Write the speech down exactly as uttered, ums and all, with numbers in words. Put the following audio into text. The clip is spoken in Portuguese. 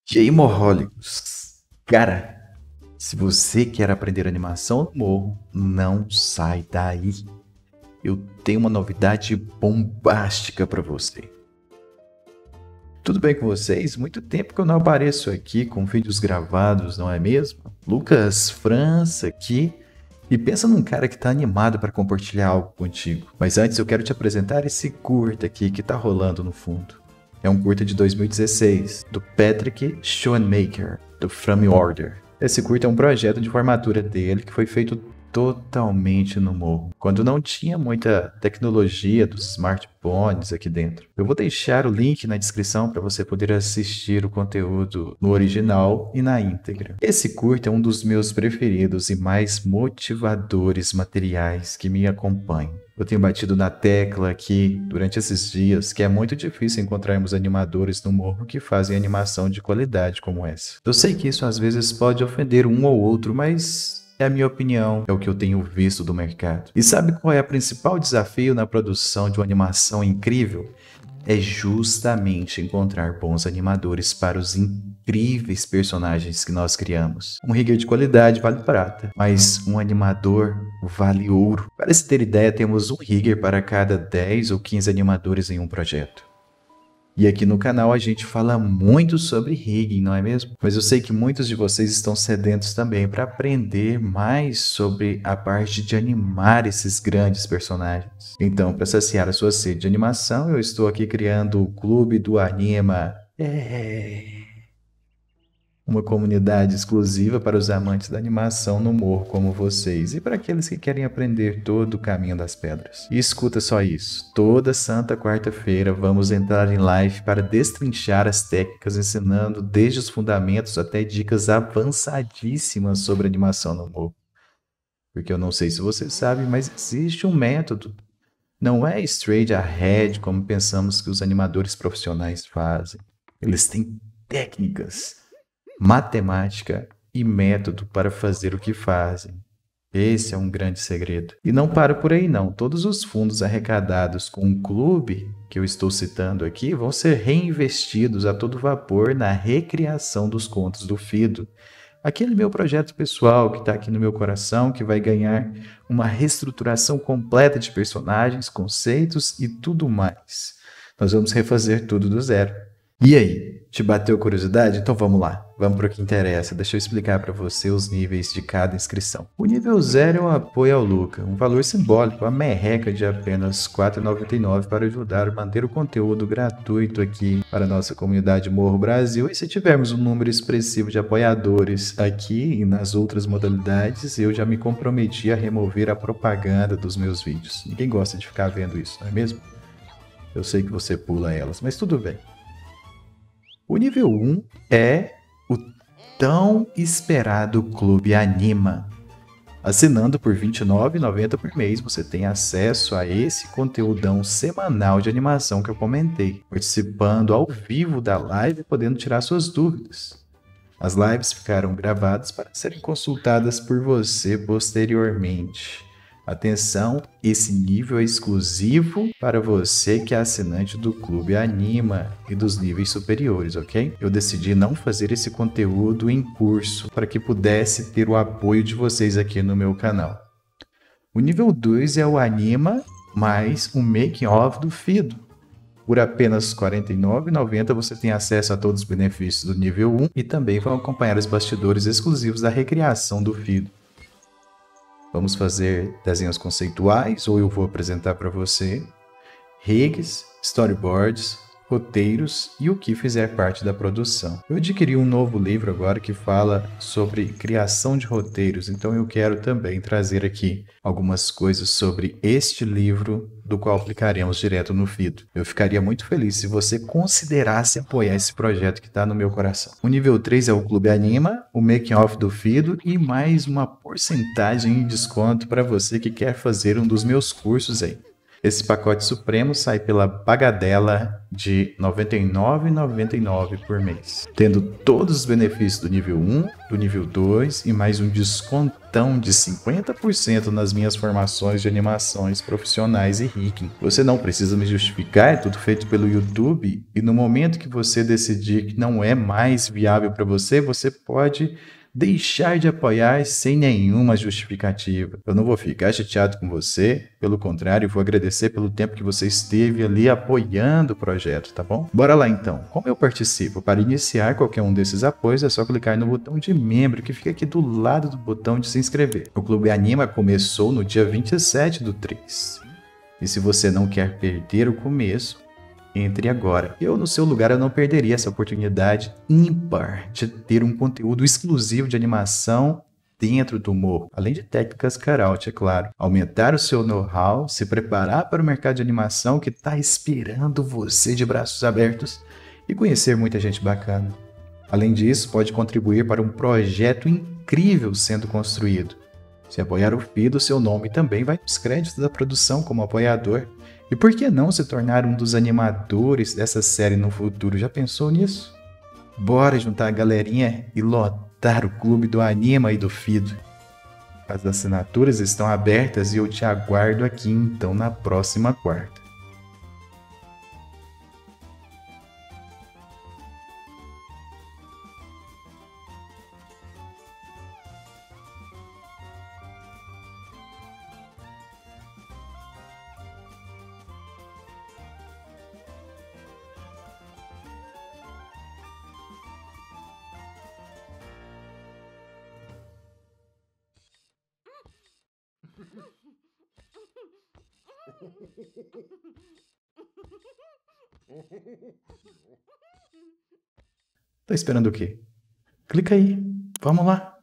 E aí, morrólicos? Cara, se você quer aprender animação no morro, não sai daí. Eu tenho uma novidade bombástica para você. Tudo bem com vocês? Muito tempo que eu não apareço aqui com vídeos gravados, não é mesmo? Lucas França aqui. E pensa num cara que tá animado para compartilhar algo contigo. Mas antes eu quero te apresentar esse curta aqui que tá rolando no fundo. É um curta de dois mil e dezesseis, do Patrick Schoenmaker, do From Order. Esse curta é um projeto de formatura dele que foi feito totalmente no morro, quando não tinha muita tecnologia dos smartphones aqui dentro. Eu vou deixar o link na descrição para você poder assistir o conteúdo no original e na íntegra. Esse curta é um dos meus preferidos e mais motivadores materiais que me acompanham. Eu tenho batido na tecla aqui durante esses dias que é muito difícil encontrarmos animadores no morro que fazem animação de qualidade como essa. Eu sei que isso às vezes pode ofender um ou outro, mas é a minha opinião, é o que eu tenho visto do mercado. E sabe qual é o principal desafio na produção de uma animação incrível? É justamente encontrar bons animadores para os incríveis personagens que nós criamos. Um rigger de qualidade vale prata, mas um animador vale ouro. Para se ter ideia, temos um rigger para cada dez ou quinze animadores em um projeto. E aqui no canal a gente fala muito sobre rigging, não é mesmo? Mas eu sei que muitos de vocês estão sedentos também para aprender mais sobre a parte de animar esses grandes personagens. Então, para saciar a sua sede de animação, eu estou aqui criando o Clube do Anima. É... Uma comunidade exclusiva para os amantes da animação no morro como vocês e para aqueles que querem aprender todo o caminho das pedras. E escuta só isso, toda santa quarta-feira vamos entrar em live para destrinchar as técnicas, ensinando desde os fundamentos até dicas avançadíssimas sobre animação no morro. Porque eu não sei se você sabe, mas existe um método. Não é straight ahead como pensamos que os animadores profissionais fazem. Eles têm técnicas, matemática e método para fazer o que fazem. Esse é um grande segredo. E não paro por aí não. Todos os fundos arrecadados com o clube que eu estou citando aqui vão ser reinvestidos a todo vapor na recriação dos contos do Fido. Aquele meu projeto pessoal que está aqui no meu coração, que vai ganhar uma reestruturação completa de personagens, conceitos e tudo mais. Nós vamos refazer tudo do zero. E aí, te bateu curiosidade? Então vamos lá, vamos para o que interessa. Deixa eu explicar para você os níveis de cada inscrição. O nível zero é o apoio ao Luca, um valor simbólico, a merreca de apenas quatro reais e noventa e nove centavos para ajudar a manter o conteúdo gratuito aqui para a nossa comunidade Morro Brasil. E se tivermos um número expressivo de apoiadores aqui e nas outras modalidades, eu já me comprometi a remover a propaganda dos meus vídeos. Ninguém gosta de ficar vendo isso, não é mesmo? Eu sei que você pula elas, mas tudo bem. O nível um é o tão esperado Clube Anima. Assinando por vinte e nove reais e noventa centavos por mês, você tem acesso a esse conteúdão semanal de animação que eu comentei, participando ao vivo da live e podendo tirar suas dúvidas. As lives ficaram gravadas para serem consultadas por você posteriormente. Atenção, esse nível é exclusivo para você que é assinante do Clube Anima e dos níveis superiores, ok? Eu decidi não fazer esse conteúdo em curso para que pudesse ter o apoio de vocês aqui no meu canal. O nível dois é o Anima mais o Making of do Fido. Por apenas quarenta e nove reais e noventa centavos você tem acesso a todos os benefícios do nível um e também vão acompanhar os bastidores exclusivos da recriação do Fido. Vamos fazer desenhos conceituais ou eu vou apresentar para você rigs, storyboards, roteiros e o que fizer parte da produção. Eu adquiri um novo livro agora que fala sobre criação de roteiros, então eu quero também trazer aqui algumas coisas sobre este livro do qual aplicaremos direto no Fido. Eu ficaria muito feliz se você considerasse apoiar esse projeto que está no meu coração. O nível três é o Clube Anima, o Making Off do Fido e mais uma porcentagem em desconto para você que quer fazer um dos meus cursos aí. Esse pacote supremo sai pela bagatela de noventa e nove reais e noventa e nove centavos por mês, tendo todos os benefícios do nível um, do nível dois e mais um descontão de cinquenta por cento nas minhas formações de animações profissionais e Rigging. Você não precisa me justificar, é tudo feito pelo YouTube, e no momento que você decidir que não é mais viável para você, você pode deixar de apoiar sem nenhuma justificativa. Eu não vou ficar chateado com você, pelo contrário, vou agradecer pelo tempo que você esteve ali apoiando o projeto, tá bom? Bora lá então. Como eu participo? Para iniciar qualquer um desses apoios é só clicar no botão de membro que fica aqui do lado do botão de se inscrever. O Clube Anima começou no dia vinte e sete do três. E se você não quer perder o começo, entre agora. Eu, no seu lugar, eu não perderia essa oportunidade ímpar de ter um conteúdo exclusivo de animação dentro do morro, além de técnicas cut-out, é claro. Aumentar o seu know-how, se preparar para o mercado de animação que está esperando você de braços abertos e conhecer muita gente bacana. Além disso, pode contribuir para um projeto incrível sendo construído. Se apoiar o Fido, seu nome também vai nos créditos da produção como apoiador. E por que não se tornar um dos animadores dessa série no futuro? Já pensou nisso? Bora juntar a galerinha e lotar o clube do Anima e do Fido. As assinaturas estão abertas e eu te aguardo aqui então na próxima quarta. Tá esperando o quê? Clica aí. Vamos lá.